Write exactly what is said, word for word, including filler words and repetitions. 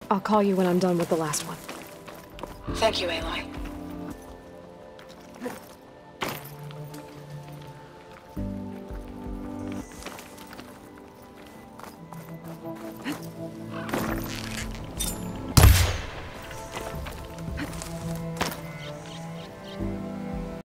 I'll call you when I'm done with the last one. Thank you, Aloy.